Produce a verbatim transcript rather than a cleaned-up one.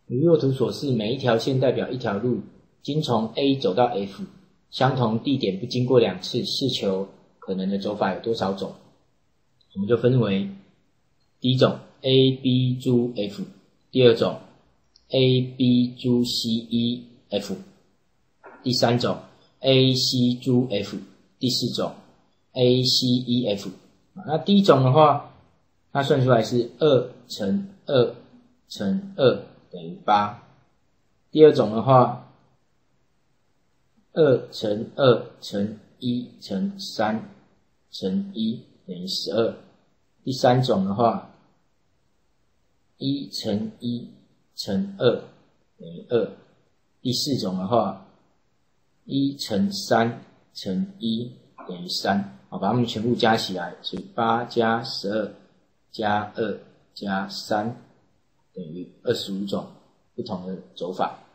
如右图所示，每一条线代表一条路，经从 A 走到 F， 相同地点不经过两次，试求可能的走法有多少种？我们就分为第一种 A B 珠 F， 第二种 A B 珠 C E F， 第三种 A C 珠 F， 第四种 A C E F。那第一种的话，它算出来是二乘二乘二等于八。第二种的话，二乘二乘一乘三乘一等于十二。第三种的话，一乘一乘二等于二。第四种的话，一乘三乘一等于三。好，把它们全部加起来，所以八加十二加二加三等于二十五种不同的走法。